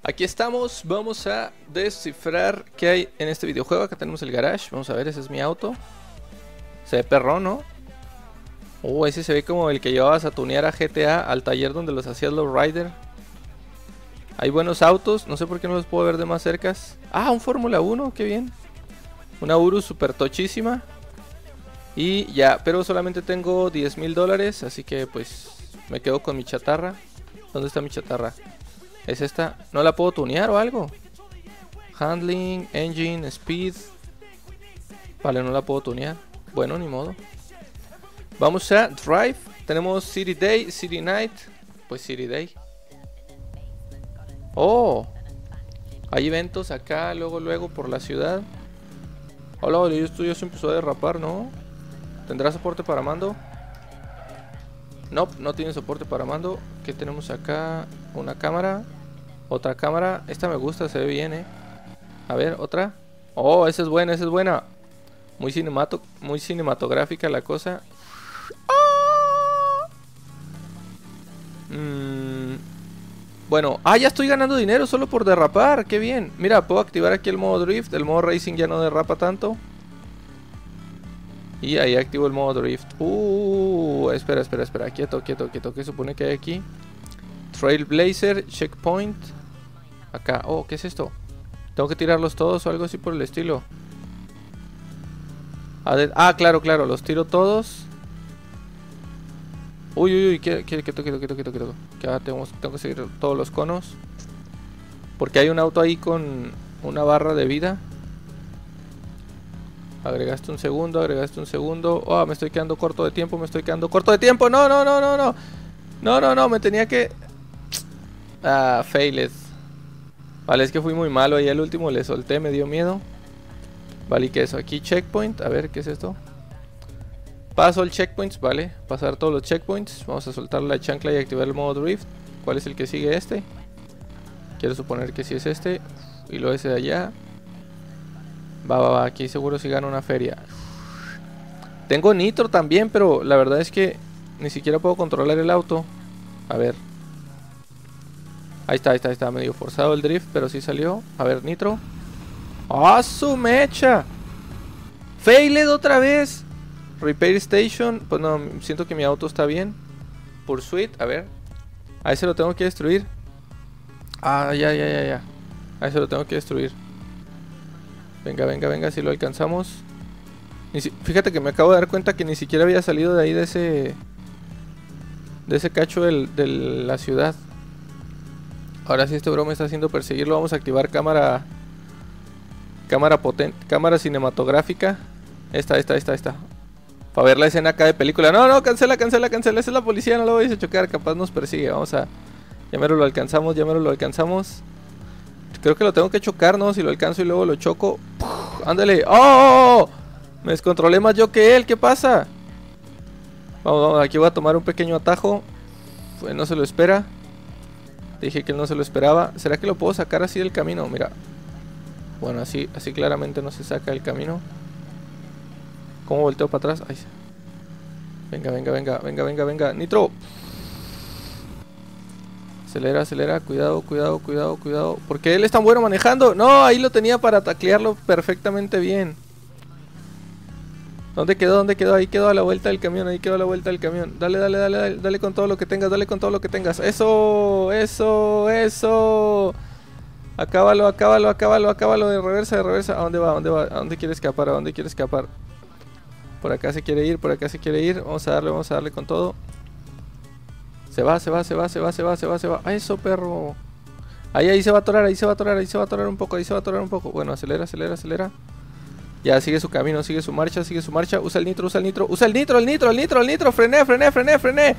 Aquí estamos, vamos a descifrar qué hay en este videojuego. Acá tenemos el garage, vamos a ver, ese es mi auto. Se ve perrón, ¿no? Ese se ve como el que llevabas a tunear a GTA al taller donde los hacías los Rider. Hay buenos autos, no sé por qué no los puedo ver de más cercas. Ah, un Fórmula 1, qué bien. Una Urus super tochísima. Y ya, pero solamente tengo $10,000, así que pues me quedo con mi chatarra. ¿Dónde está mi chatarra? ¿Es esta? ¿No la puedo tunear o algo? Handling, engine, speed. Vale, no la puedo tunear. Bueno, ni modo. Vamos a drive. Tenemos City Day, City Night. Pues City Day. Oh, hay eventos acá, luego por la ciudad. Hola, esto ya se empezó a derrapar, ¿no? ¿Tendrá soporte para mando? No, no tiene soporte para mando. ¿Qué tenemos acá? Una cámara. Otra cámara. Esta me gusta, se ve bien, A ver, otra. Oh, esa es buena, esa es buena. Muy cinematográfica la cosa. Bueno, ya estoy ganando dinero solo por derrapar. Qué bien. Mira, puedo activar aquí el modo drift. El modo racing ya no derrapa tanto. Y ahí activo el modo drift. Espera. Quieto. ¿Qué supone que hay aquí? Trailblazer, checkpoint. Acá. Oh, ¿qué es esto? ¿Tengo que tirarlos todos o algo así por el estilo? Claro, los tiro todos. Quieto. Que ahora tengo que seguir todos los conos. Porque hay un auto ahí con una barra de vida. Agregaste un segundo. Oh, me estoy quedando corto de tiempo. No, me tenía que... failed. Vale, es que fui muy malo. Ahí al último le solté, me dio miedo. Vale, ¿y qué es eso? Aquí checkpoint. A ver, ¿qué es esto? Paso el checkpoints, vale. Pasar todos los checkpoints. Vamos a soltar la chancla y activar el modo drift. ¿Cuál es el que sigue este? Quiero suponer que sí es este. Y lo ese de allá. Va, aquí seguro si gano una feria. Tengo nitro también, pero la verdad es que ni siquiera puedo controlar el auto. A ver. Ahí está medio forzado el drift, pero sí salió. A ver, nitro. ¡Ah, su mecha! ¡Failed otra vez! Repair Station. Pues no, siento que mi auto está bien. Pursuit, a ver. A ese lo tengo que destruir. Ya. A ese lo tengo que destruir. Venga, si lo alcanzamos. Fíjate que me acabo de dar cuenta que ni siquiera había salido de ahí de ese cacho de la ciudad. Ahora sí este bro me está haciendo perseguirlo. Vamos a activar cámara potente, cámara cinematográfica. Esta. Para ver la escena acá de película. No, cancela. Esa es la policía, no lo vais a chocar. Capaz nos persigue. Vamos a... Ya mero lo alcanzamos. Creo que lo tengo que chocar, ¿no? Si lo alcanzo y luego lo choco. ¡Ándale! ¡Oh! Me descontrolé más yo que él. ¿Qué pasa? Vamos. Aquí voy a tomar un pequeño atajo. Pues no se lo espera. Dije que él no se lo esperaba. ¿Será que lo puedo sacar así del camino? Mira. Bueno, así claramente no se saca del camino. ¿Cómo volteo para atrás? Ay. Venga. ¡Nitro! Acelera. Cuidado. ¿Por qué él es tan bueno manejando? No, ahí lo tenía para taclearlo perfectamente bien. ¿Dónde quedó? Ahí quedó a la vuelta del camión. Dale con todo lo que tengas. ¡Eso! Acábalo de reversa. ¿A dónde va? ¿A dónde quiere escapar? Por acá se quiere ir. Vamos a darle con todo. Se va. ¡Eso, perro! Ahí se va a atorar un poco. Bueno, acelera. Ya, sigue su camino, sigue su marcha. Usa el nitro. Frené.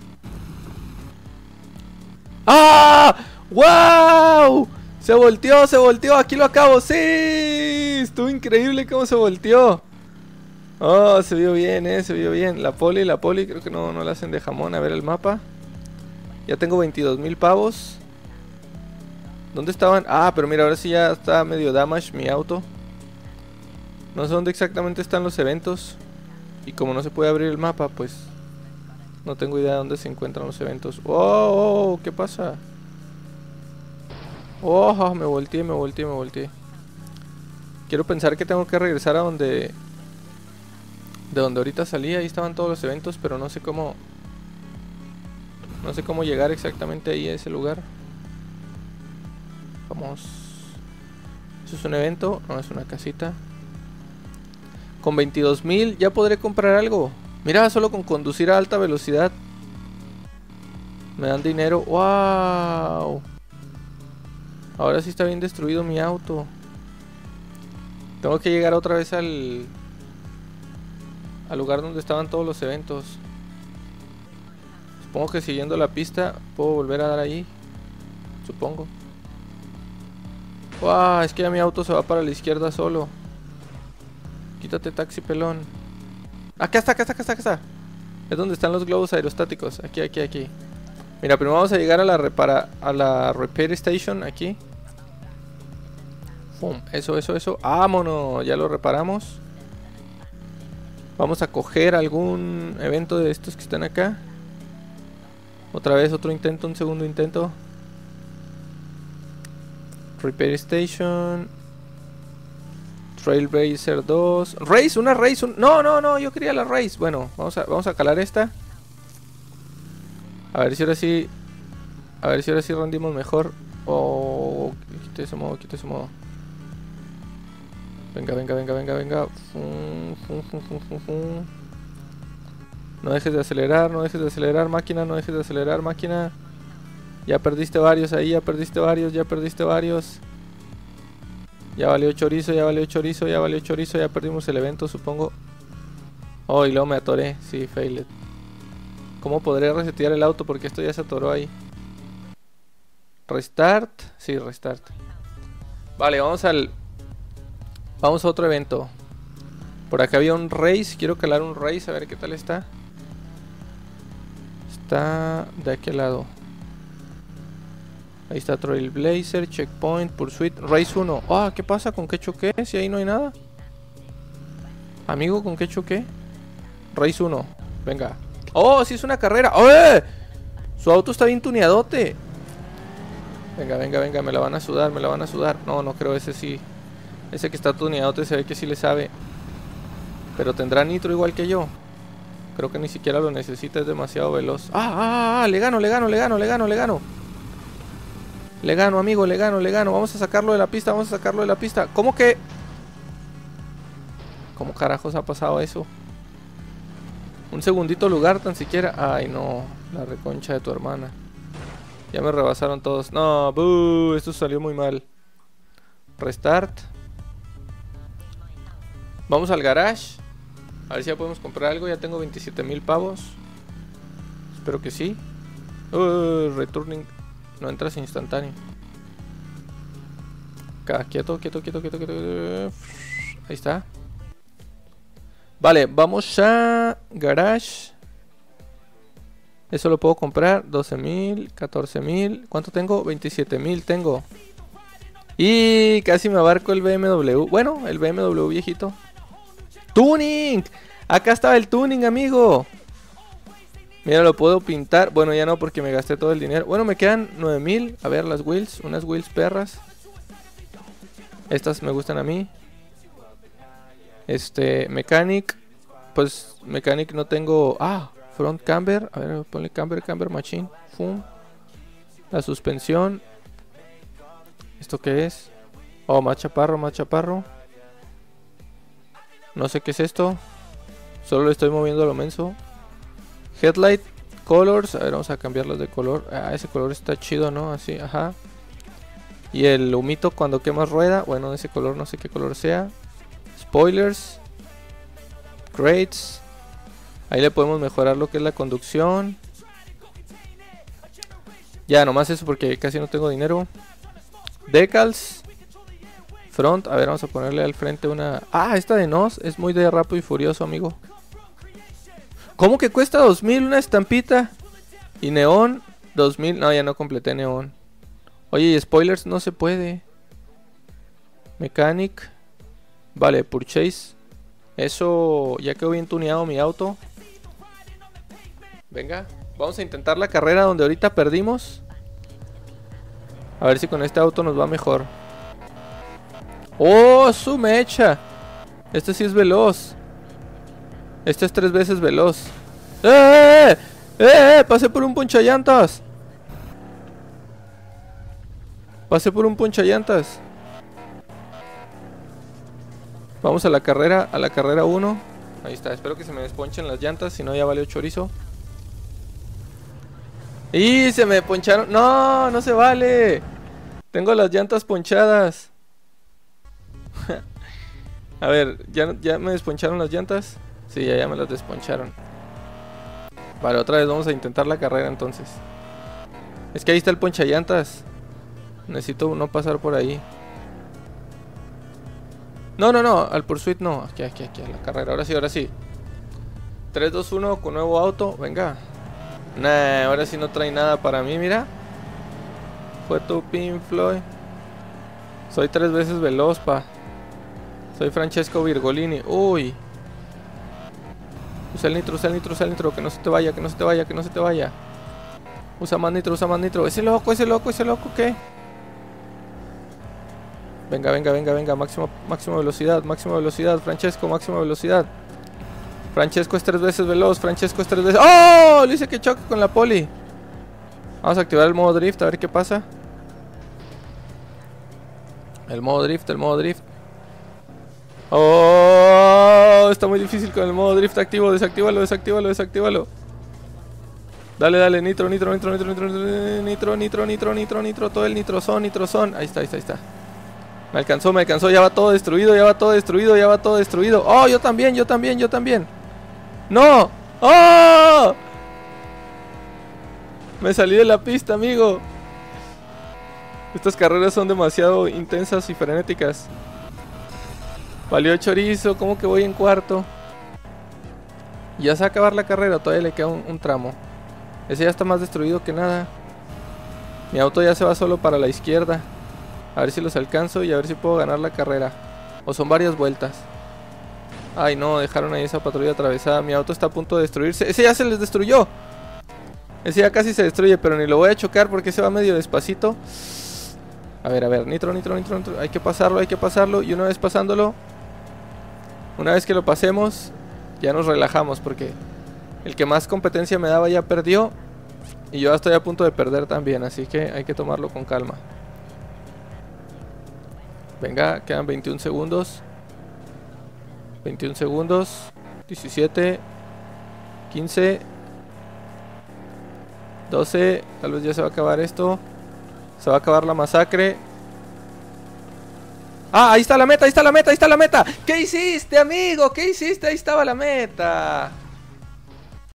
¡Ah! ¡Wow! Se volteó. Aquí lo acabo. ¡Sí! Estuvo increíble cómo se volteó. Oh, se vio bien, La poli, creo que no la hacen de jamón. A ver el mapa. Ya tengo 22,000 pavos. ¿Dónde estaban? Pero mira, ahora sí ya está medio damage mi auto. No sé dónde exactamente están los eventos. Y como no se puede abrir el mapa, pues no tengo idea de dónde se encuentran los eventos. ¡Oh! ¿Qué pasa? Oh, me volteé, me volteé, me volteé. Quiero pensar que tengo que regresar a donde... De donde ahorita salí, ahí estaban todos los eventos, pero no sé cómo... No sé cómo llegar exactamente ahí a ese lugar. Vamos. ¿Eso es un evento? No, es una casita. Con 22,000 ya podré comprar algo. Mira, solo con conducir a alta velocidad me dan dinero. ¡Wow! Ahora sí está bien destruido mi auto. Tengo que llegar otra vez al lugar donde estaban todos los eventos. Supongo que siguiendo la pista puedo volver a dar ahí. Supongo. ¡Wow! Es que ya mi auto se va para la izquierda solo. Quítate, taxi pelón. Acá está, acá está, acá está, acá está. Es donde están los globos aerostáticos. Aquí, aquí, aquí. Mira, primero vamos a llegar a la repair station. Aquí. ¡Pum! Eso, eso, eso. ¡Vámonos! Ya lo reparamos. Vamos a coger algún evento de estos que están acá. Otra vez otro intento, un segundo intento. Repair Station. Trailblazer 2. Race, una race. No, no, no, yo quería la race. Bueno, vamos a calar esta. A ver si ahora sí. A ver si ahora sí rendimos mejor. Oh, quite ese modo, quite ese modo. Venga, venga, venga, venga, venga. No dejes de acelerar, no dejes de acelerar, máquina, no dejes de acelerar, máquina. Ya perdiste varios ahí, ya perdiste varios, ya perdiste varios. Ya valió chorizo, ya valió chorizo, ya valió chorizo, ya perdimos el evento, supongo. Oh, y luego me atoré, sí, failed. ¿Cómo podré resetear el auto? Porque esto ya se atoró ahí. Restart, sí, restart. Vale, vamos a otro evento. Por acá había un race, quiero calar un race, a ver qué tal está. Está de aquel lado. Ahí está Trailblazer, Checkpoint, Pursuit, Race 1. Ah, ¿qué pasa? ¿Con qué choqué? Si ahí no hay nada. Amigo, ¿con qué choqué? Race 1, venga. Oh, sí es una carrera. ¡Oh! Su auto está bien tuneadote. Venga, venga, venga, me la van a sudar, me la van a sudar. No, no creo, ese sí. Ese que está tuneadote se ve que sí le sabe. Pero tendrá nitro igual que yo. Creo que ni siquiera lo necesita, es demasiado veloz. Le gano, le gano, le gano, le gano, le gano. Le gano, amigo, le gano, le gano. Vamos a sacarlo de la pista, vamos a sacarlo de la pista. ¿Cómo que? ¿Cómo carajos ha pasado eso? Un segundito lugar tan siquiera. Ay, no, la reconcha de tu hermana. Ya me rebasaron todos. No, buh, esto salió muy mal. Restart. Vamos al garage. A ver si ya podemos comprar algo. Ya tengo 27,000 pavos. Espero que sí. Returning. No entras instantáneo. Acá, quieto, quieto, quieto, quieto, quieto. Ahí está. Vale, vamos a garage. Eso lo puedo comprar. 12,000, 14,000. ¿Cuánto tengo? 27,000 tengo. Y casi me abarco el BMW. Bueno, el BMW viejito. ¡Tuning! Acá estaba el tuning, amigo. Mira, lo puedo pintar. Bueno, ya no porque me gasté todo el dinero. Bueno, me quedan 9,000. A ver, las wheels. Unas wheels perras. Estas me gustan a mí. Mechanic. Pues, Mechanic no tengo... Ah, front camber. A ver, ponle camber, camber machine. Fum. La suspensión. ¿Esto qué es? Oh, más chaparro, más chaparro. No sé qué es esto. Solo le estoy moviendo a lo menso. Headlight colors. A ver, vamos a cambiarlos de color. Ah, ese color está chido, ¿no? Así, ajá. Y el humito cuando quemas rueda. Bueno, ese color no sé qué color sea. Spoilers. Crates. Ahí le podemos mejorar lo que es la conducción. Ya, nomás eso porque casi no tengo dinero. Decals. Front. A ver, vamos a ponerle al frente una... Ah, esta de Nos es muy de Rápido y Furioso, amigo. ¿Cómo que cuesta 2,000 una estampita? Y neón, 2,000. No, ya no completé neón. Oye, y spoilers no se puede. Mechanic. Vale, purchase. Eso, ya quedó bien tuneado mi auto. Venga, vamos a intentar la carrera donde ahorita perdimos. A ver si con este auto nos va mejor. ¡Oh, su mecha! Este sí es veloz. Este es 3 veces veloz. Pasé por un ponchallantas. Pasé por un ponchallantas. Vamos a la carrera 1. Ahí está, espero que se me desponchen las llantas, si no ya valió chorizo. ¡Y se me poncharon! ¡No! ¡No se vale! Tengo las llantas ponchadas. A ver, ¿ya me desponcharon las llantas? Sí, ya me las desponcharon. Vale, otra vez vamos a intentar la carrera entonces. Es que ahí está el ponchallantas. Necesito no pasar por ahí. No, al Pursuit no. Aquí, a la carrera. Ahora sí. 3, 2, 1 con nuevo auto. Venga. Nah, ahora sí no trae nada para mí, mira. Fue tu Pink Floyd. Soy 3 veces veloz, pa. Soy Francesco Virgolini. Uy. Usa el nitro. Que no se te vaya, Usa más nitro. Ese loco, ¿qué? Venga. Máximo velocidad. Francesco, máxima velocidad. Francesco es 3 veces veloz. ¡Oh! Le hice que choque con la poli. Vamos a activar el modo drift, a ver qué pasa. El modo drift. ¡Oh! Está muy difícil con el modo drift activo. Desactívalo. Dale, nitro. Todo el nitrozón. Ahí está. Me alcanzó. Ya va todo destruido. ¡Oh! Yo también. ¡No! ¡Oh! Me salí de la pista, amigo. Estas carreras son demasiado intensas y frenéticas. Valió chorizo, ¿cómo que voy en cuarto? Ya se va a acabar la carrera, todavía le queda un tramo. Ese ya está más destruido que nada. Mi auto ya se va solo para la izquierda. A ver si los alcanzo y a ver si puedo ganar la carrera. O son varias vueltas. Ay no, dejaron ahí esa patrulla atravesada. Mi auto está a punto de destruirse. Ese ya se les destruyó. Ese ya casi se destruye, pero ni lo voy a chocar porque se va medio despacito. A ver, nitro. Hay que pasarlo. Y una vez pasándolo, una vez que lo pasemos, ya nos relajamos porque el que más competencia me daba ya perdió. Y yo ya estoy a punto de perder también, así que hay que tomarlo con calma. Venga, quedan 21 segundos. 17, 15, 12. Tal vez ya se va a acabar esto. Se va a acabar la masacre. Ah, ahí está la meta. ¿Qué hiciste, amigo? Ahí estaba la meta.